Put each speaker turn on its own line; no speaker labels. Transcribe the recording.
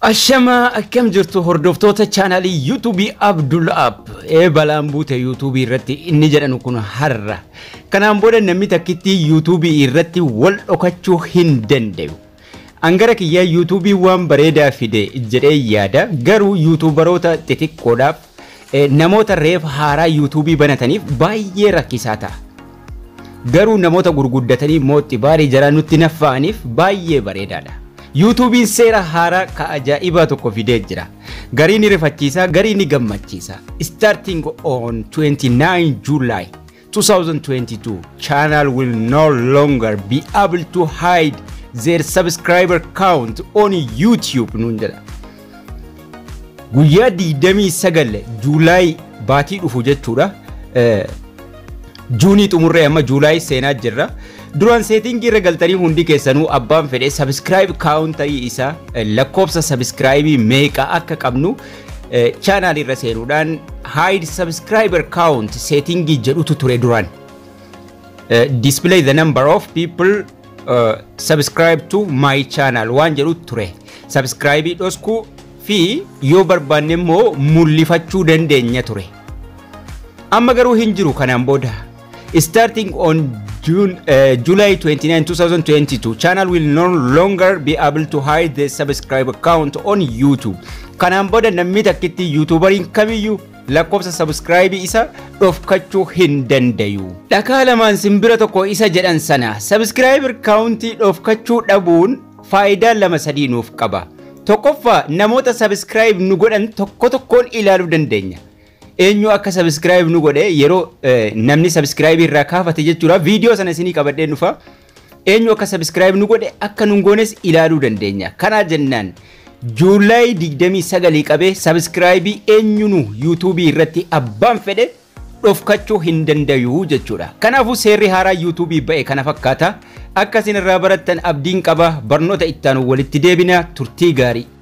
Ashama akkam jirtu hordoftoota chaanalii YouTube Abdullah App balaan buute YouTube irratti inni jedhanu kun har'a kanaan booda namni takkitti YouTube irratti wal dhokachuu hin danda'u. Angara kiyya YouTube waan bareedaa fide jedhee yaada garuu YouTuberoota xixiqqoodhaaf namoota reef haaraa YouTube banataniif baay'ee rakkisaa ta'a. Garuu namoota gurguddatanii mootti baarii jara nutti naffaaniif baay'ee bareedaadha. YouTube seera haaraa ka ajaa'iba tokko fidee jira. Gariin rifachiisa, gariin gammachiisa. Starting on 29 July 2022, channel will no longer be able to hide their subscriber count on YouTube. Nunjala. Guyyaa 29 July baatii dhufu jechuudha. Juunii xumurree amma July seenaa jirra. Duraan setting irra galtanii hundi keessanuu abbaan fedhe subscribe count isa lakkoofsa subscribe meeqa akka qabnu channel irra seenuudhaan hide subscriber count setting jedhutu ture duraan. Display the number of people subscribe to my channel waan jedhu ture. Subscribe dhosku fi yoo barbaanne immoo mul'ifachuu dandeenya ture. Amma garuu hin jiru kanaan booda. Starting on July 29, 2022, channel will no longer be able to hide the subscriber count on YouTube. Kanaan booda namni takkitti YouTuberin kamiyyuu lakkoofsa subscribe isa dhofkachuu hin dandayu. Dhakaa lamaan simbira tokko isa jedhan sana subscriber count dhofkachuu dhabuun faayidaa lama sadii nuuf qaba. Tokkoffaa namoota subscribe nu godhan tokko tokkoon ilaaluu dandeenya. Eenyu akka subscribe nu godhe yeroo namni subscribe irraa kaafate jechuudha video sana isinii qabadhee dhufa eenyu akka subscribe nu godhe akka nu goones ilaaluu dandeenya. Kana jennaan July 29 qabee subscribe eenyu nu YouTube irratti abbaan fedhe dhofkachuu hin dandayu jechuudha. Kanaafuu seerri haaraa YouTube ba'e kana fakkaata. Akka isin irraa barattan abdiin qaba. Barnoota ittaanu walitti deebina. Turtii gaarii.